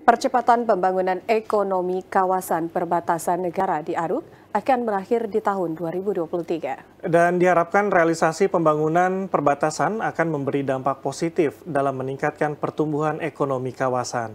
Percepatan pembangunan ekonomi kawasan perbatasan negara di Aruk akan berakhir di tahun 2023. Dan diharapkan realisasi pembangunan perbatasan akan memberi dampak positif dalam meningkatkan pertumbuhan ekonomi kawasan.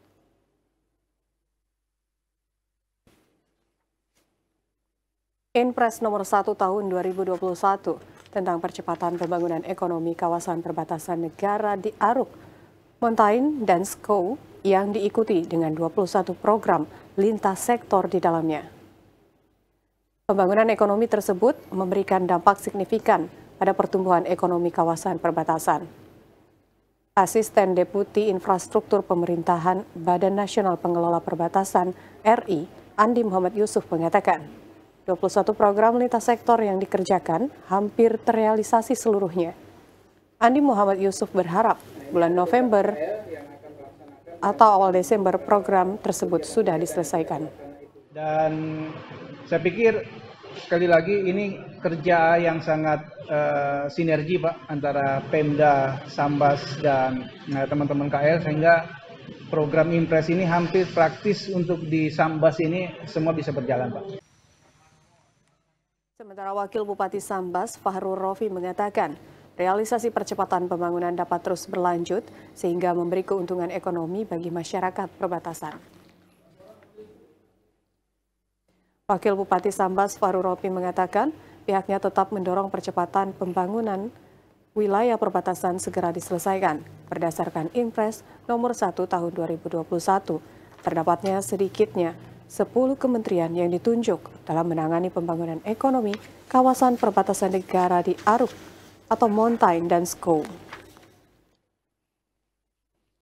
Inpres nomor 1 tahun 2021 tentang percepatan pembangunan ekonomi kawasan perbatasan negara di Aruk, Mountain dan Skou yang diikuti dengan 21 program lintas sektor di dalamnya. Pembangunan ekonomi tersebut memberikan dampak signifikan pada pertumbuhan ekonomi kawasan perbatasan. Asisten Deputi Infrastruktur Pemerintahan Badan Nasional Pengelola Perbatasan RI, Andi Muhammad Yusuf mengatakan, 21 program lintas sektor yang dikerjakan hampir terrealisasi seluruhnya. Andi Muhammad Yusuf berharap bulan November atau awal Desember program tersebut sudah diselesaikan. Dan saya pikir sekali lagi ini kerja yang sangat sinergi Pak antara Pemda, Sambas dan teman-teman KL sehingga program Impres ini hampir praktis untuk di Sambas ini semua bisa berjalan Pak. Sementara Wakil Bupati Sambas Fahrul Rofi mengatakan realisasi percepatan pembangunan dapat terus berlanjut sehingga memberi keuntungan ekonomi bagi masyarakat perbatasan. Wakil Bupati Sambas Fahrul Rofi mengatakan pihaknya tetap mendorong percepatan pembangunan wilayah perbatasan segera diselesaikan berdasarkan Inpres nomor 1 tahun 2021. Terdapatnya sedikitnya 10 kementerian yang ditunjuk dalam menangani pembangunan ekonomi kawasan perbatasan negara di Aruk atau Mountain dan Skou.